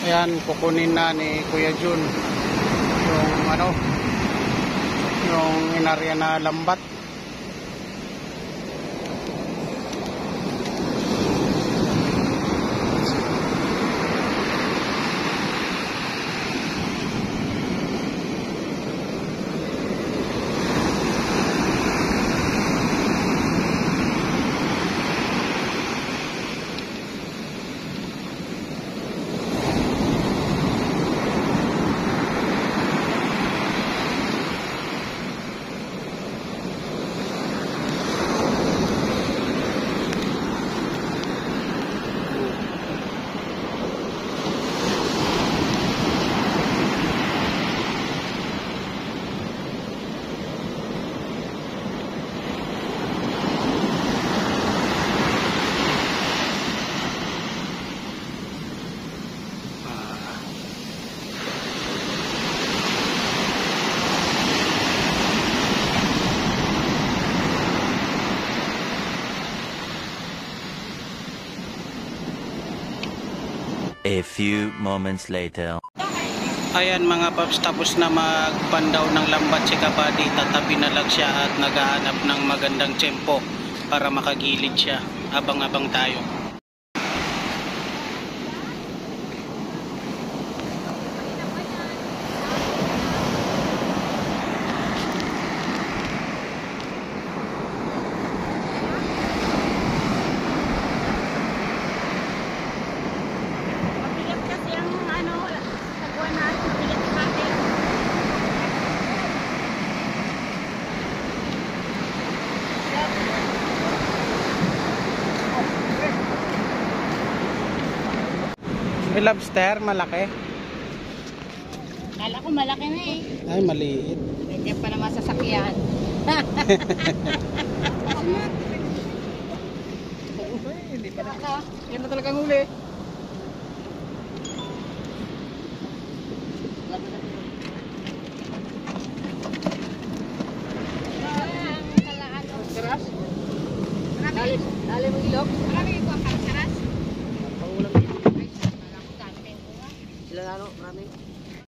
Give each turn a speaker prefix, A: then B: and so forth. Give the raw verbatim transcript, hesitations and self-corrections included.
A: Ayan, kukunin na ni Kuya Jun yung ano, yung inarya na lambat.
B: A few moments later.
A: Ayan mga paps, tapos na magpandaw ng lambat si Kabady. Tatabi na lang siya at naghahanap ng magandang tiyempo para makagilid siya. Abang-abang tayo. May lobster, malaki.
C: Kala ko malaki na eh.
A: Ay, maliit.
C: Hindi pa naman sasakyan. Hindi pa na. Yan na talagang huli. Saras? Dali, dali mo ilog. Marami ko ang saras. Pangulang. Sila lalo, marami.